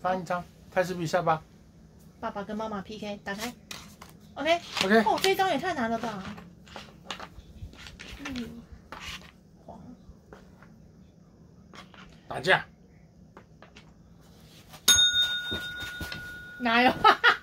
翻一张，开始比赛吧。 爸爸跟妈妈 PK， 打开。OK。 OK。 哦，这张也太难了吧。黄。 打架。 哪有？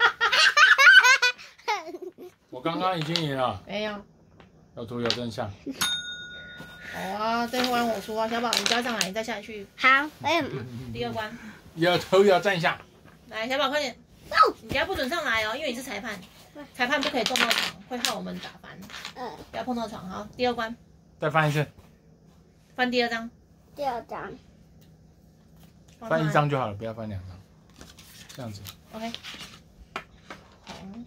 我刚刚已经赢了。 没有。 有图有真相。 好啊，最后关我输啊，小宝你交上来，你再下去。 好， 第二关。 有图有真相。 来，小宝快点。你家不准上来哦，因为你是裁判，裁判不可以动到床，会害我们打翻。不要碰到床。好，第二关。 再翻一次。 翻第二张。 第二张。 翻一张就好了，不要翻2张。这样子。 OK。红。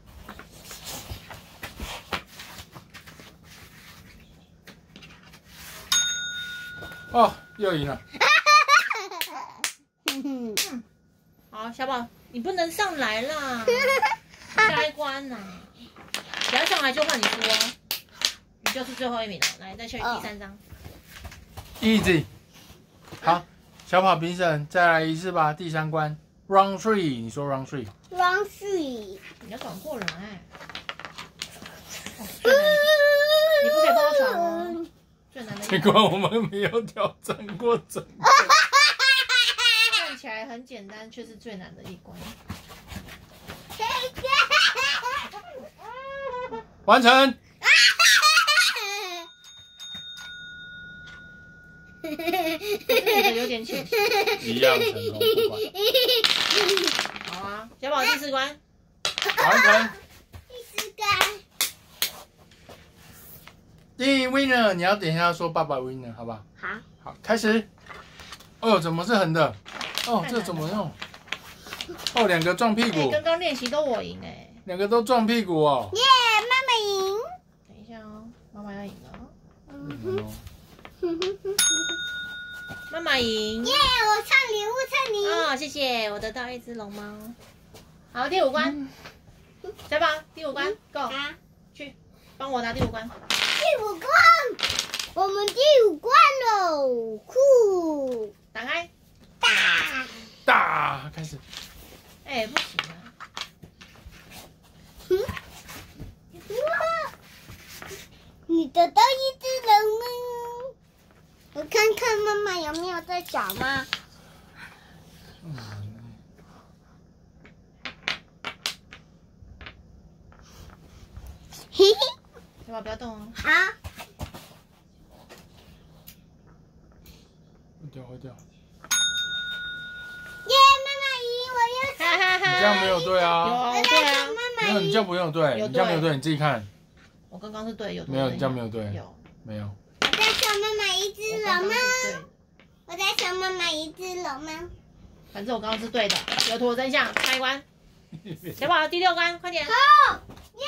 哦，又赢了。 好，小宝，你不能上来啦，下一关呐，只要上来就换你输哦，你就是最后一名了。来，再去第3张。 Easy。好，小跑评审再来一次吧，第3关 Round 3， 你说 Round 3。Round 3。 你要转过来。你不可以碰到床哦。最难的。 这关我们没有挑战过整个。 看起来很简单，却是最难的一关。 完成。 你的有点浅。 一样成功，不管。 好啊，小宝第4关。 完成。 第4关。 第一 winner， 你要等一下说爸爸 winner， 好不好？ 好。 好，开始。哦，怎么是横的？哦，这怎么用？哦，2个撞屁股。 刚刚练习都我赢哎。 2个都撞屁股哦。 耶，妈妈赢。 等一下哦，妈妈要赢了。妈妈赢。 耶，我唱礼物唱礼物。 哦，谢谢，我得到一只龙猫。好，第5关。小宝，第5关 ，Go。去，帮我拿第5关。 第5关，我们第5关喽！酷， 打开， 大开始。 哎，不行啊！ 你得到一只龙吗？我看看妈妈有没有在找吗？嘿嘿。 小宝不要动哦。 好。 会掉。 耶，妈妈赢，我又你这样没有对啊。 有对啊。 没有，你这样不用对，你这样没有对，你自己看。 我刚刚是对，有没有，你这样没有对。 有。 没有。 我在想妈妈一只龙吗？我在想妈妈一只龙吗？ 反正我刚刚是对的，有图真相，下一关。小宝第6关，快点。 好，耶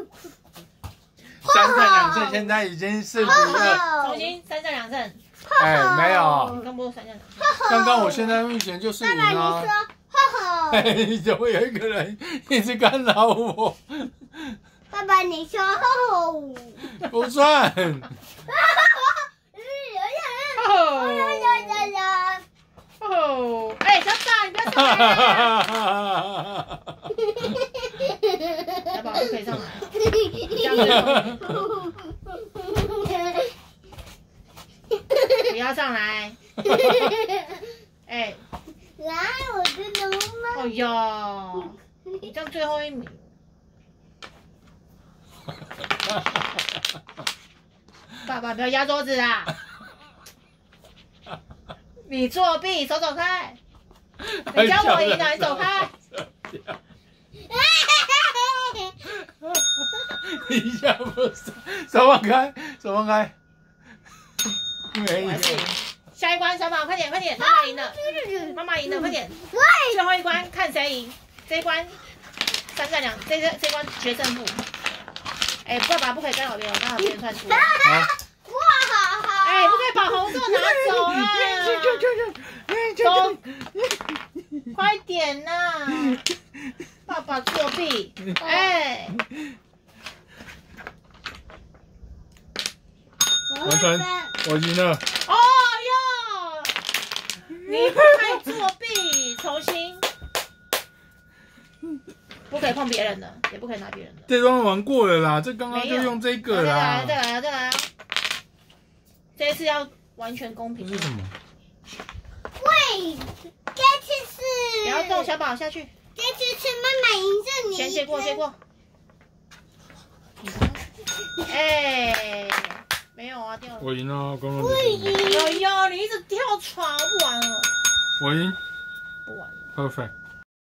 ！3战2胜，现在已经4比2。 重新3战2胜。 哎，没有。 刚不是3战2胜。 刚刚我现在目前就是赢啊。 爸爸，你说， 怎么有一个人一直干扰我？ 爸爸，你说， 不算。 哦，哎，小宝，你不要上来。小宝不可以上来，这样子。不要上来。哎， 来，我的龙猫。 哎呦，你这样最后一名。爸爸不要压桌子啊！你作弊，手走开！你叫我赢了，你走开！ 你下不是手放开，手放开。没赢。 下一关，小宝，快点，快点！妈妈赢了，妈妈赢了，快点！最后一关看谁赢。这一关3战2，这关决胜负。哎，爸爸不可以干扰别人，干扰别人算输。 哇，好好。 哎，不可以把红色拿走啊！走，快点呐！爸爸作弊，哎。 完成，我赢了。 哦哟，你太作弊重新，不可以碰别人的，也不可以拿别人的。 这段玩过了啦，这刚刚就用这个啦。 再来，这一次要完全公平。 这是什么？ 喂，这次是不要动，小宝下去。 这次是妈妈赢着你。 先接过。哎，没有啊，掉了。 我赢了，刚刚。 我赢。 有，你一直跳床，不玩了。 我赢。 不玩了。 Perfect。